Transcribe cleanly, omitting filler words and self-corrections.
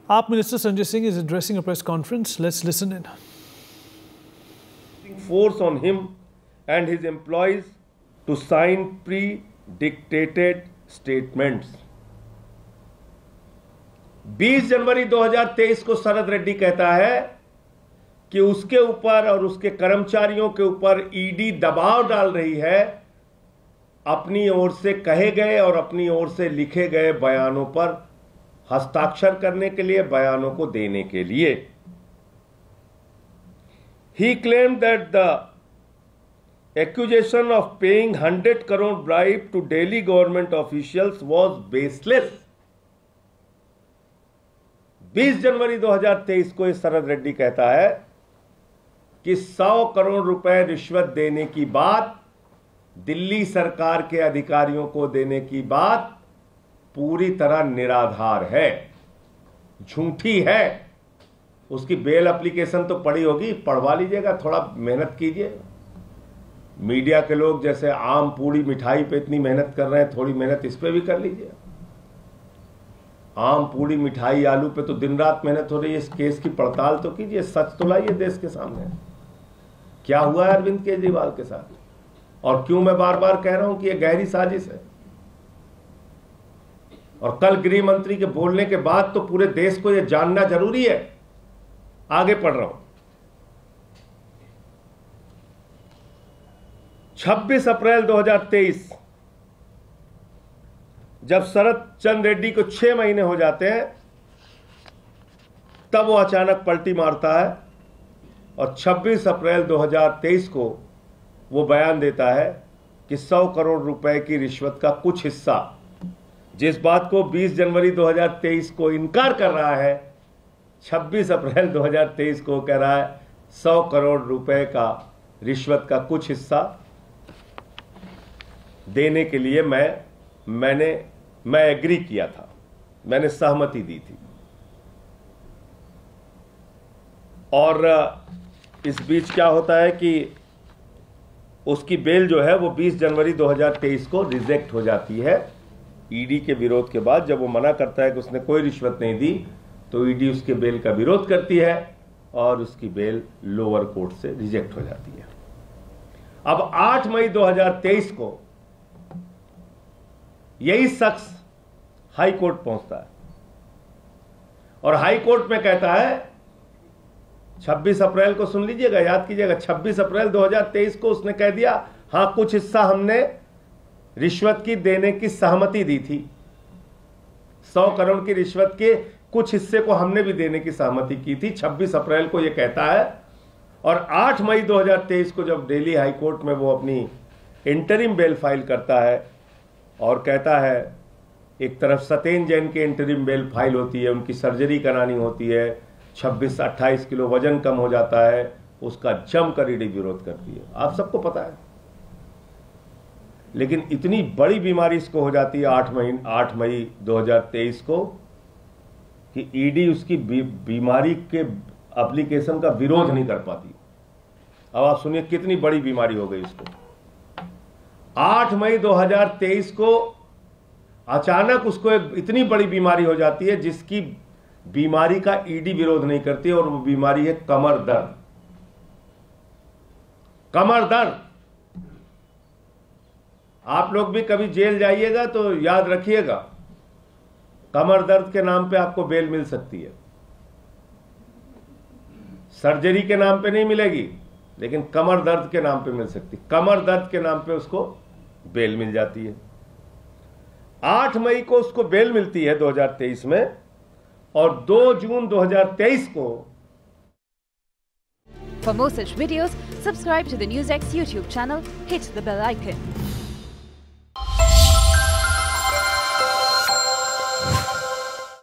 AAP Minister Sanjay Singh is addressing a press conference. Let's listen in. Force on him and his employees to sign pre-dictated statements. 20 जनवरी 2023 को शरद रेड्डी कहता है कि उसके ऊपर और उसके कर्मचारियों के ऊपर ईडी दबाव डाल रही है अपनी ओर से कहे गए और अपनी ओर से लिखे गए बयानों पर हस्ताक्षर करने के लिए, बयानों को देने के लिए। He claimed that the accusation of paying 100 crore bribe to Delhi government officials was baseless. 20 जनवरी 2023 को शरद रेड्डी कहता है कि 100 करोड़ रुपए रिश्वत देने की बात, दिल्ली सरकार के अधिकारियों को देने की बात पूरी तरह निराधार है, झूठी है। उसकी बेल एप्लीकेशन तो पड़ी होगी, पढ़वा लीजिएगा, थोड़ा मेहनत कीजिए। मीडिया के लोग जैसे आम पूड़ी मिठाई पे इतनी मेहनत कर रहे हैं, थोड़ी मेहनत इस पे भी कर लीजिए। आम पूड़ी मिठाई आलू पे तो दिन रात मेहनत हो रही है, इस केस की पड़ताल तो कीजिए, सच तो लाइए देश के सामने। क्या हुआ है अरविंद केजरीवाल के साथ, और क्यों मैं बार बार कह रहा हूं कि यह गहरी साजिश है। और कल गृह मंत्री के बोलने के बाद तो पूरे देश को यह जानना जरूरी है। आगे पढ़ रहा हूं। 26 अप्रैल 2023 जब शरद चंद्र रेड्डी को 6 महीने हो जाते हैं, तब वो अचानक पलटी मारता है और 26 अप्रैल 2023 को वो बयान देता है कि 100 करोड़ रुपए की रिश्वत का कुछ हिस्सा, जिस बात को 20 जनवरी 2023 को इनकार कर रहा है, 26 अप्रैल 2023 को कह रहा है 100 करोड़ रुपए का रिश्वत का कुछ हिस्सा देने के लिए मैं एग्री किया था, मैंने सहमति दी थी। और इस बीच क्या होता है कि उसकी बेल जो है वो 20 जनवरी 2023 को रिजेक्ट हो जाती है ईडी के विरोध के बाद। जब वो मना करता है कि उसने कोई रिश्वत नहीं दी, तो ईडी उसके बेल का विरोध करती है और उसकी बेल लोअर कोर्ट से रिजेक्ट हो जाती है। अब 8 मई 2023 को यही शख्स हाई कोर्ट पहुंचता है और हाई कोर्ट में कहता है, 26 अप्रैल को सुन लीजिएगा, याद कीजिएगा, 26 अप्रैल 2023 को उसने कह दिया, हां कुछ हिस्सा हमने रिश्वत की देने की सहमति दी थी, 100 करोड़ की रिश्वत के कुछ हिस्से को हमने भी देने की सहमति की थी। 26 अप्रैल को यह कहता है और 8 मई 2023 को जब दिल्ली हाई कोर्ट में वो अपनी इंटरिम बेल फाइल करता है और कहता है, एक तरफ सत्येंद्र जैन की इंटरिम बेल फाइल होती है, उनकी सर्जरी करानी होती है, 26-28 किलो वजन कम हो जाता है, उसका जमकर ईडी विरोध करती है, आप सबको पता है। लेकिन इतनी बड़ी बीमारी इसको हो जाती है 8 मई 2023 को कि ईडी उसकी बीमारी के एप्लीकेशन का विरोध नहीं कर पाती। अब आप सुनिए कितनी बड़ी बीमारी हो गई इसको। 8 मई 2023 को अचानक उसको एक इतनी बड़ी बीमारी हो जाती है जिसकी बीमारी का ईडी विरोध नहीं करती, और वो बीमारी है कमर दर्द। कमर दर्द, आप लोग भी कभी जेल जाइएगा तो याद रखिएगा, कमर दर्द के नाम पे आपको बेल मिल सकती है। सर्जरी के नाम पे नहीं मिलेगी, लेकिन कमर दर्द के नाम पे मिल सकती। कमर दर्द के नाम पे उसको बेल मिल जाती है। 8 मई को उसको बेल मिलती है 2023 में, और 2 जून 2023 को। For more such videos, subscribe to the NewsX YouTube channel, hit the bell icon.